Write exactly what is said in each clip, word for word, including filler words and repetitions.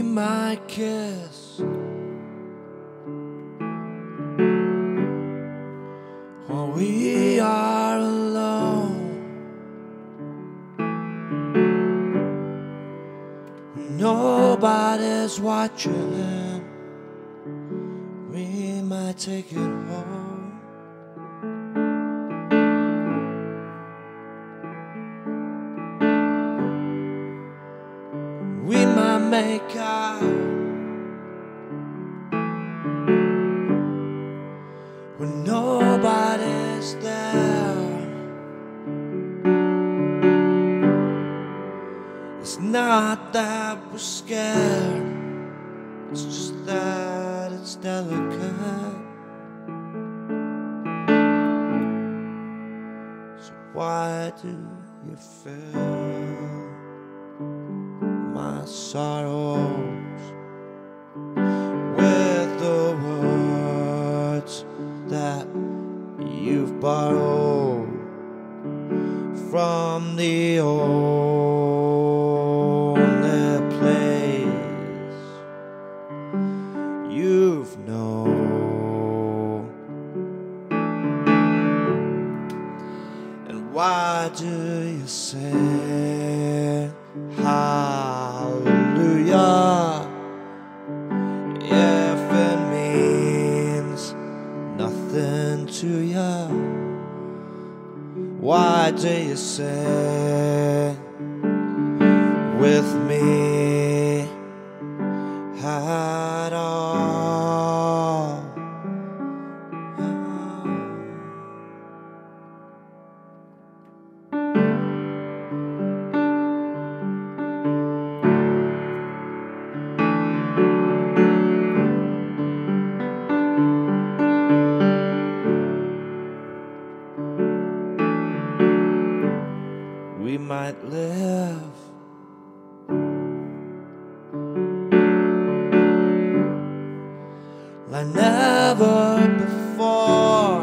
might kiss while we are alone. Nobody's watching. We might take it home. We might make out when nobody's there. It's not that we're scared, it's just that it's delicate. So why do you feel my sorrows with the words that you've borrowed from the only place you've known? And why do you say hallelujah if it means nothing to you? Why do you say with me at all? We might live like never before,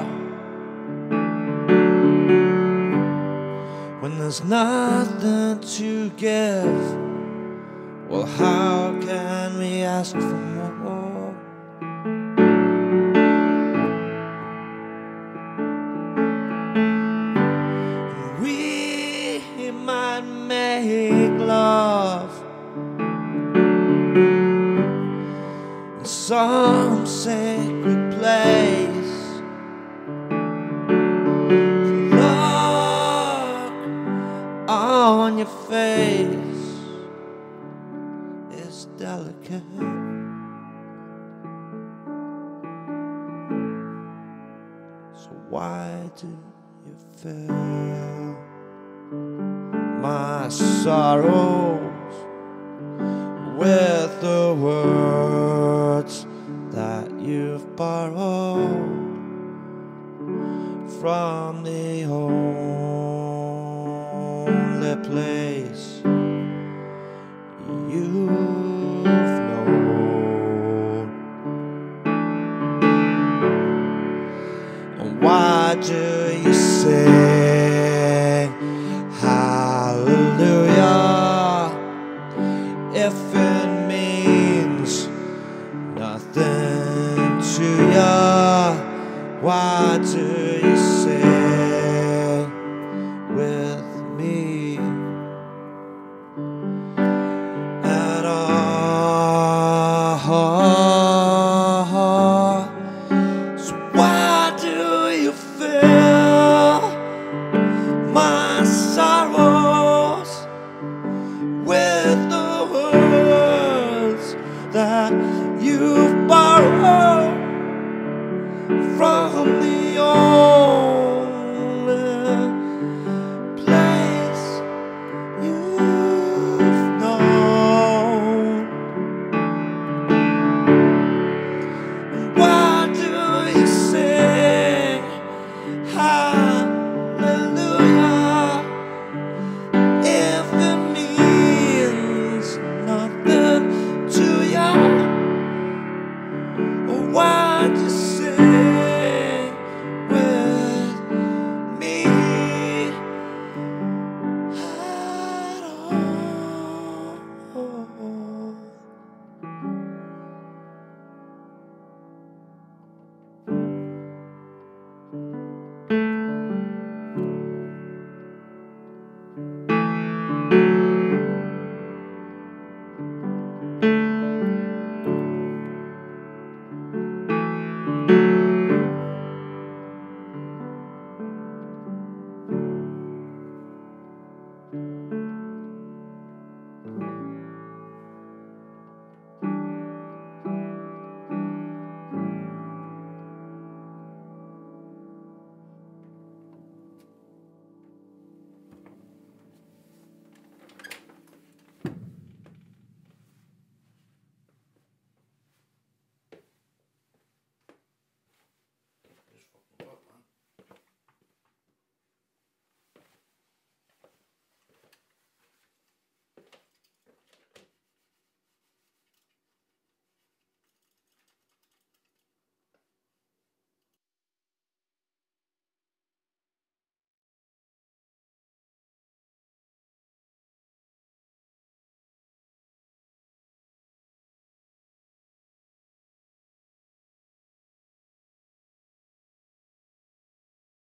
when there's nothing to give. Well, how can we ask for more? We might make love in some sacred place. Look on your face is delicate. So why do you feel my sorrows with the words that you've borrowed from the only place you've known? And why do you sing hallelujah if it means nothing to you? Why do you sing with me at all? So why do you feel my